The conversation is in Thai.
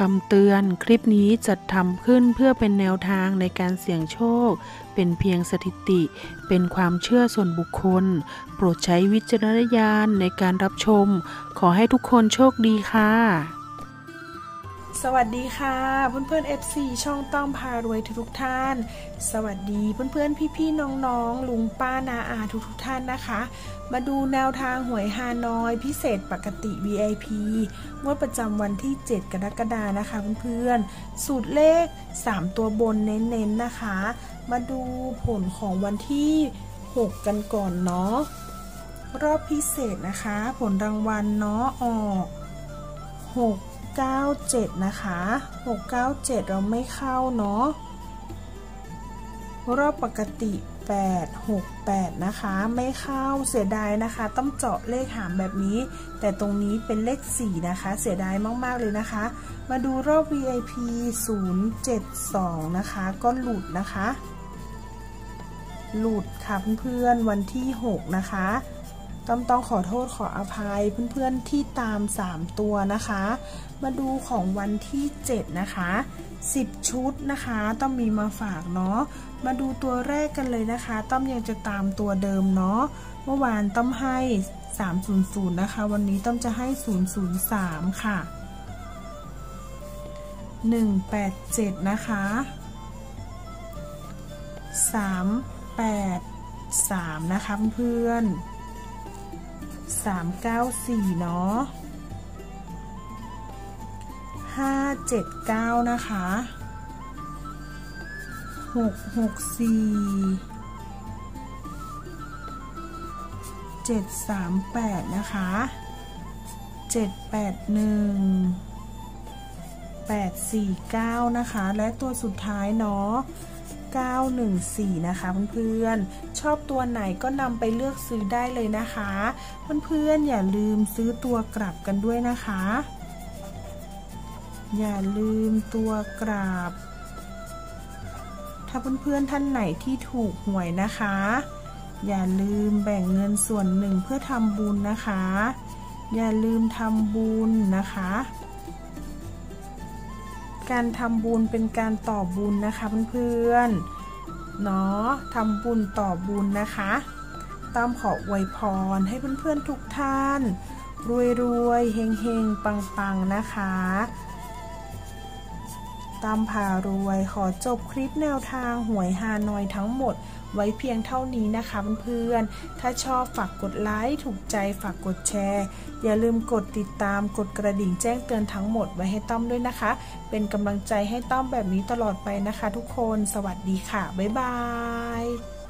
ำเตือนคลิปนี้จัดทำขึ้นเพื่อเป็นแนวทางในการเสี่ยงโชคเป็นเพียงสถิติเป็นความเชื่อส่วนบุคคลโปรดใช้วิจารณญาณในการรับชมขอให้ทุกคนโชคดีค่ะสวัสดีค่ะเพื่อนๆ FC ช่องต้อมพารวยทุกท่านสวัสดีเพื่อนๆพี่ๆน้องๆลุงป้านาอาทุกท่านนะคะมาดูแนวทางหวยฮานอยพิเศษปกติ VIP งวดประจำวันที่ 7 กรกฎาคมนะคะเพื่อนๆสูตรเลข3ตัวบนเน้นๆนะคะมาดูผลของวันที่6กันก่อนเนาะรอบพิเศษนะคะผลรางวัลเนาะออก697นะคะ697เราไม่เข้าเนาะรอบปกติ868นะคะไม่เข้าเสียดายนะคะต้องเจาะเลขหามแบบนี้แต่ตรงนี้เป็นเลข4นะคะเสียดายมากๆเลยนะคะมาดูรอบ VIP 072นะคะก็หลุดนะคะหลุดค่ะเพื่อนๆวันที่6นะคะต้องขอโทษขออภัยเพื่อนๆที่ตาม3ตัวนะคะมาดูของวันที่7นะคะ10ชุดนะคะต้องมีมาฝากเนาะมาดูตัวแรกกันเลยนะคะต้อมยังจะตามตัวเดิมเนาะเมื่อวานต้อมให้300นะคะวันนี้ต้อมจะให้003ค่ะ187นะคะ383นะคะเพื่อน394เนาะ579นะคะ664 738นะคะ781 849นะคะและตัวสุดท้ายเนาะ914นะคะเพื่อนๆชอบตัวไหนก็นำไปเลือกซื้อได้เลยนะคะเพื่อนๆอย่าลืมซื้อตัวกลับกันด้วยนะคะอย่าลืมตัวกลับถ้าเพื่อนๆท่านไหนที่ถูกหวยนะคะอย่าลืมแบ่งเงินส่วนหนึ่งเพื่อทำบุญนะคะอย่าลืมทำบุญนะคะการทำบุญเป็นการต่อบุญนะคะเพื่อนๆเนาะทำบุญต่อบุญนะคะต้อมขออวยพรให้เพื่อนๆทุกท่านรวยๆเฮงๆปังๆนะคะต้อมพารวยขอจบคลิปแนวทางหวยฮานอยทั้งหมดไว้เพียงเท่านี้นะคะเพื่อนๆถ้าชอบฝากกดไลค์ถูกใจฝากกดแชร์อย่าลืมกดติดตามกดกระดิ่งแจ้งเตือนทั้งหมดไว้ให้ต้อมด้วยนะคะเป็นกำลังใจให้ต้อมแบบนี้ตลอดไปนะคะทุกคนสวัสดีค่ะบ๊ายบาย